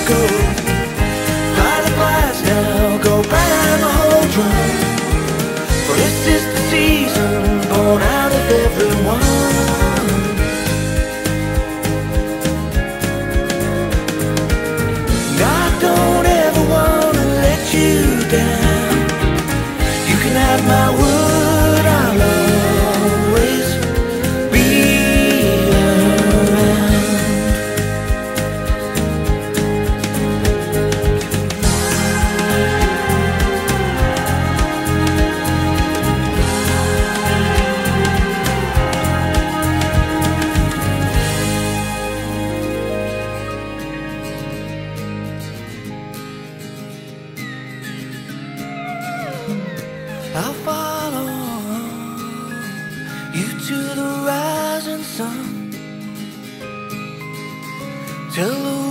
go. Fly the flies now, go bang the whole drum. For this is the season born out of everyone. I don't ever wanna let you down. You can have my word, I'll always be around. I'll follow you to the rising sun, till the